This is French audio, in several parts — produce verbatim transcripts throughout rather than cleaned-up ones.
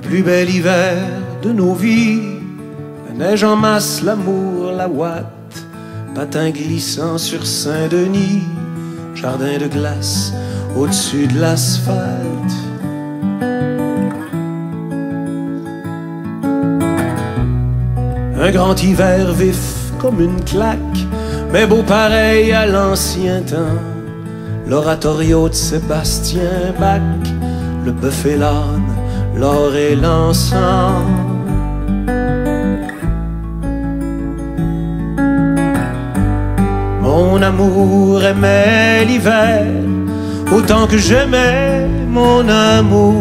plus bel hiver de nos vies. La neige en masse, l'amour, la ouate, patin glissant sur Saint-Denis, jardin de glace au-dessus de l'asphalte. Un grand hiver vif comme une claque, mais beau pareil à l'ancien temps. L'oratorio de Sébastien Bach, le bœuf et l'âne, l'or et l'encens. Mon amour aimait l'hiver autant que j'aimais mon amour.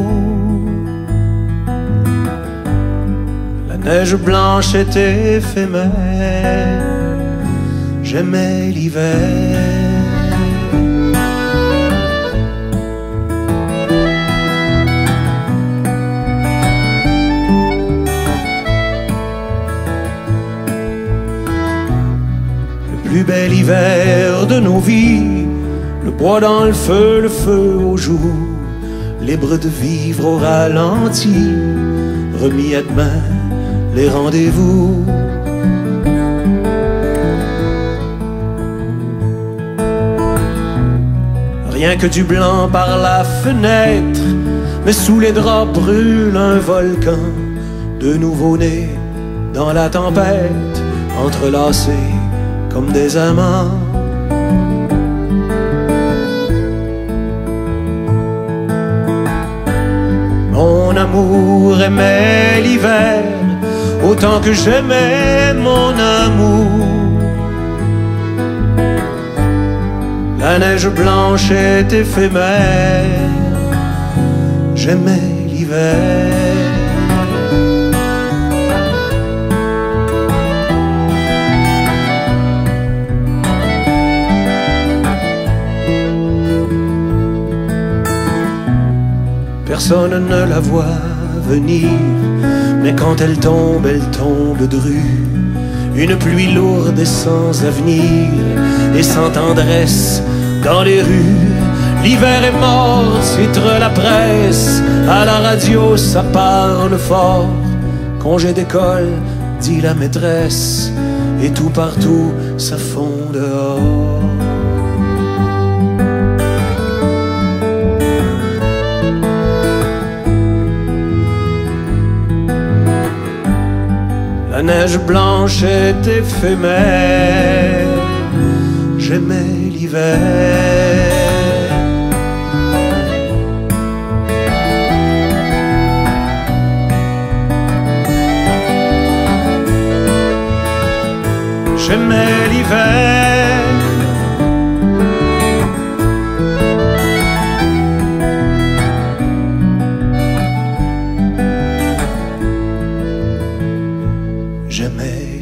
La neige blanche était éphémère, j'aimais l'hiver. Le plus bel hiver de nos vies, le bois dans le feu, le feu au jour, libre de vivre au ralenti, remis à demain les rendez-vous. Rien que du blanc par la fenêtre, mais sous les draps brûle un volcan de nouveau-nés dans la tempête, entrelacés comme des amants. Mon amour aimait l'hiver autant que j'aimais mon amour. La neige blanche est éphémère, j'aimais l'hiver. Personne ne la voit venir, mais quand elle tombe, elle tombe dru. Une pluie lourde et sans avenir, et sans tendresse dans les rues. L'hiver est mort, titre la presse, à la radio ça parle fort. Congé d'école, dit la maîtresse, et tout partout ça fond dehors. La neige blanche est éphémère, j'aimais l'hiver. J'aimais l'hiver. J'aimais